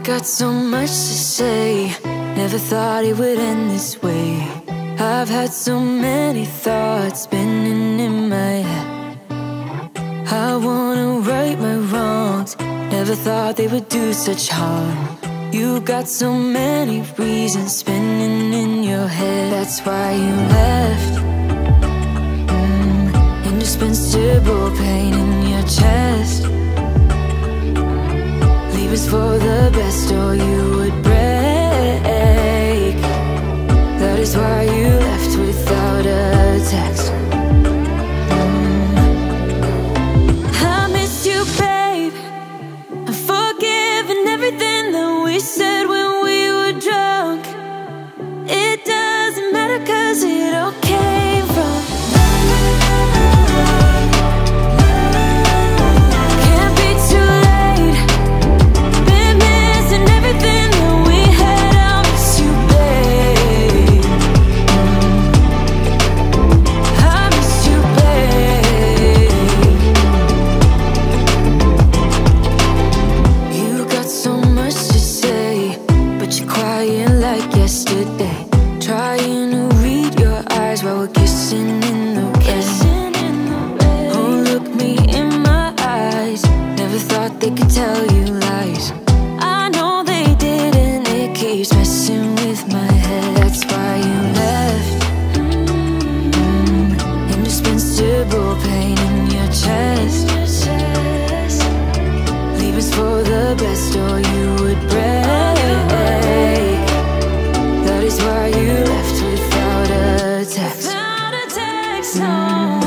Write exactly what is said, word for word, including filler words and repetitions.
got so much to say, never thought it would end this way. I've had so many thoughts spinning in my head. I wanna right my wrongs, never thought they would do such harm. You got so many reasons spinning in your head. That's why you left. mm, Indispensable pain in your chest. Leave us for the best or you would break. That is why you left without a text. mm. I miss you, babe. I'm forgiving everything that we said when we were drunk. It doesn't matter 'cause it all came from can't be too late. Been missing everything that we had. I miss you, babe. I miss you, babe. You got so much to say, but you're quiet like yesterday. Trying to read your eyes while we're kissing in the rain. Oh, look me in my eyes. Never thought they could tell you lies. I know they did, and it keeps messing with my head. That's why you left. mm, Indispensable pain in your chest. Leave us for the best or you would break. That is why you left without a text. Without a text, no.